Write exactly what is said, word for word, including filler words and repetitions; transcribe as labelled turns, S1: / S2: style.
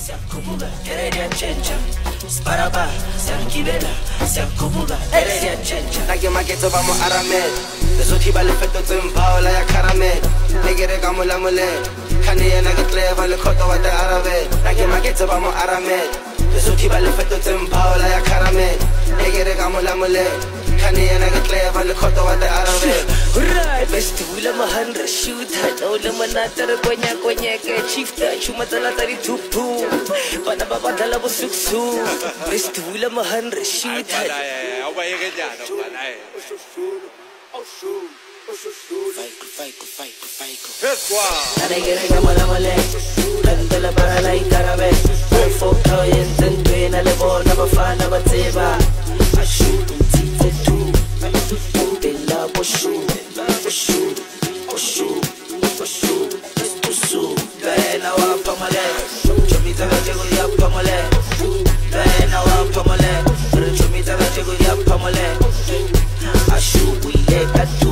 S1: siyakhuphuka ere liyatshentsha Sparaba siyagibela siyakhuphuka ere liyatshentsha Nake magetso ba mo aramela Lesotho ba le fetotse mphaola ya caramel Negere ka molamolela Khane yena ke clever le khoto wa te arabela Nake magetso ba mo aramela Lesotho ba le fetotse mphaola ya caramel Negere ka molamolela Khane yena ke clever le khoto wa te arabela Right best hula mahandra shooter no le manata re konya konya ke chiefta chuma tsala tsa di thupu bana ba badala bo suksu best hula mahandra shooter
S2: a ba ye ke jana bana e
S1: Faiko faiko faiko faiko
S2: Peswa
S1: Nane gere ga mala male Kandela para la ikarabe Foto yenten twena le bona bafana batseba Ashu tite tu Bella boshu boshu boshu boshu boshu Bena wa pamale Chomita ga jego ya pamale Bena wa pamale Chomita ga jego ya pamale Ashu we let